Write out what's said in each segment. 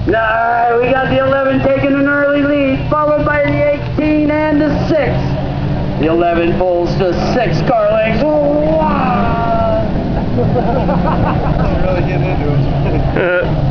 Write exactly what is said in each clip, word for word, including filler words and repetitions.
Nah, we got the eleven taking an early lead, followed by the eighteen and the six. The eleven pulls to six car lengths. Oh, wow. Really getting into it.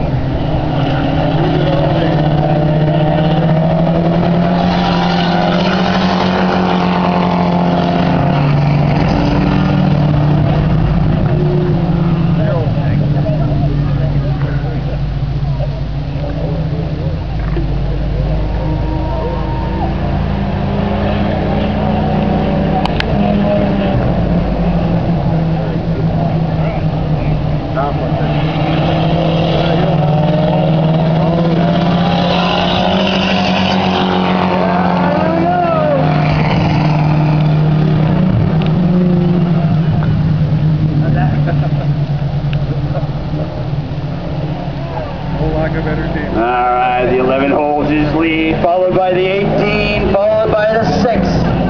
Alright, the eleven holds his lead, followed by the eighteen, followed by the six.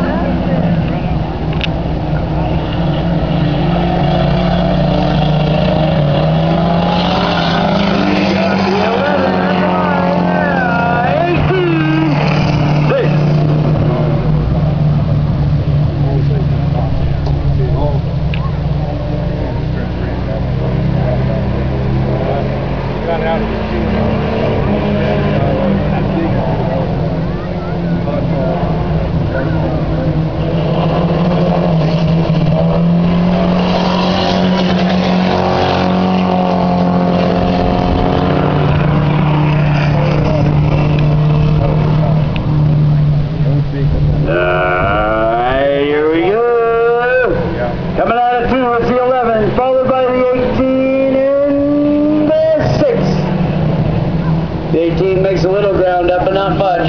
eighteen makes a little ground up, but not much.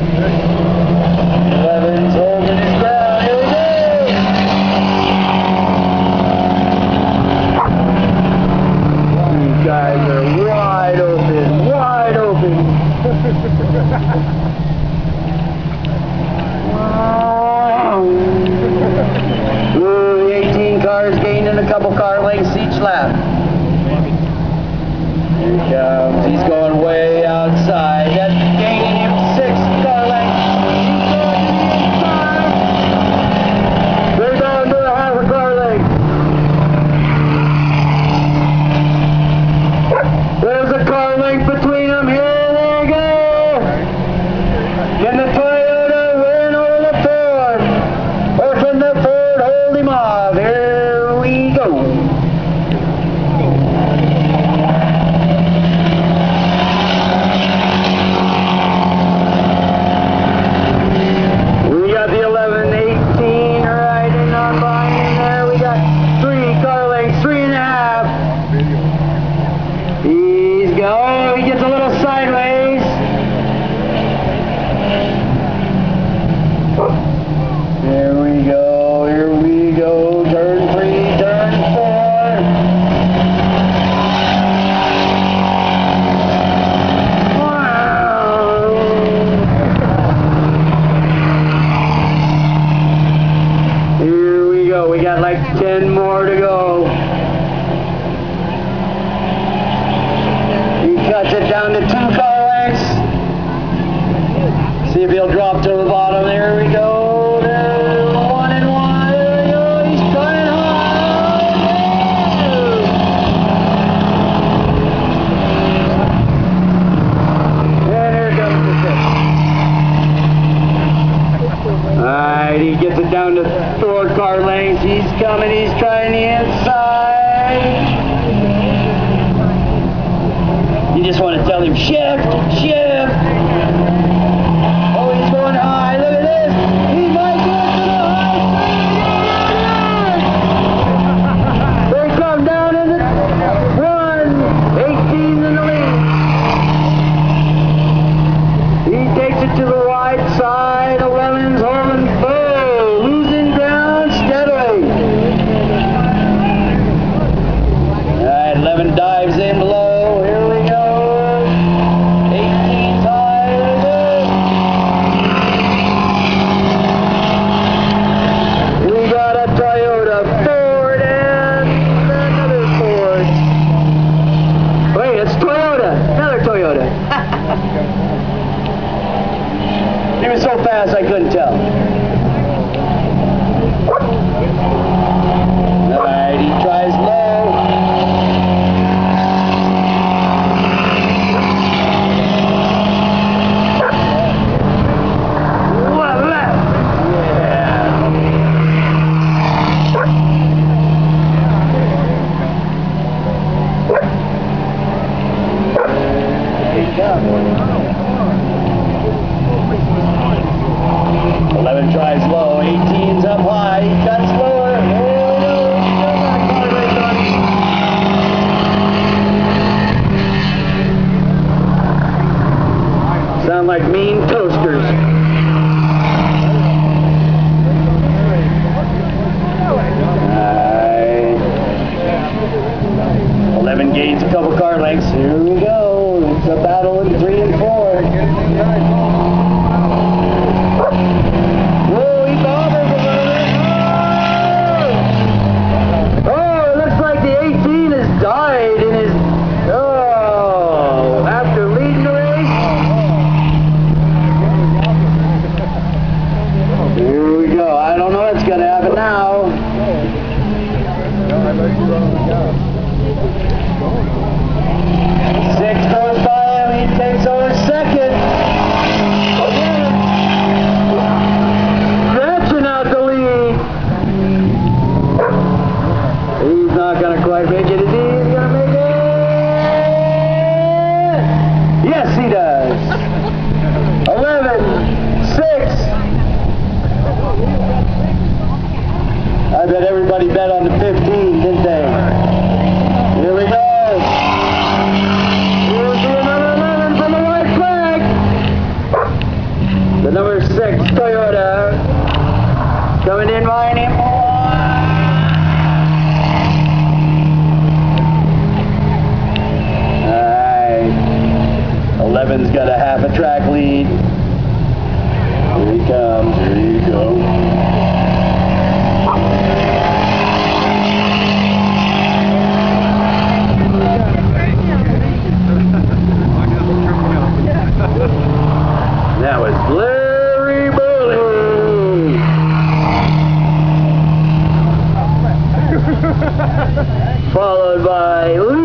eleven's holding his ground. Here we go! These guys are wide open, wide open. Wow. Ooh, the eighteen cars gaining a couple car lengths each lap. Here he comes. He's going way outside. That's gaining him six car lengths. He's going to the inside. They're going to a half a car length. There's a car length between them. Here they go. Can the Toyota win over the Ford? Or can the Ford hold him off? Here we go. Oh, he gets a little sideways. Here we go, here we go. Turn three, turn four. Wow. Here we go. We got like ten more to go. Cuts it down to two car lengths. See if he'll drop to the bottom. There we go. There, one and one. There we go. He's trying hard. And here comes the six. Alright, he gets it down to four car lengths. He's coming. He's trying the inside. You just want to tell him, shift, shift. Oh, he's going high. Look at this. He might get to the high. They come down in the one. eighteen in the lead. He takes it to the wide side. eleven's holding. Oh, losing ground steadily. All right, eleven dives in below. Here we go. eighteen's high. He was so fast I couldn't tell. Alright, he tries low. What left? eleven tries low, eighteen's up high, he cuts lower. Sound like mean toasters. Alright. eleven gains a couple car lengths. Here we go. It's a battle in three and four. Whoa, he bobbers a little bit. Oh! Oh, it looks like the eighteen has died in his... Oh, after leading the race. Here we go. I don't know what's going to happen now. Six goes by him. He takes over second. Stretching out the lead. He's not going to quite make it. Is he? He's going to make it. Yes, he does. eleven, six. I bet everybody bet on the fifteen, didn't they? Here we go. Here's the number eleven from the white flag. The number six Toyota coming in behind him. Alright. eleven's got a half a track lead. Here he comes. Here you go. That was Larry Bully. Followed by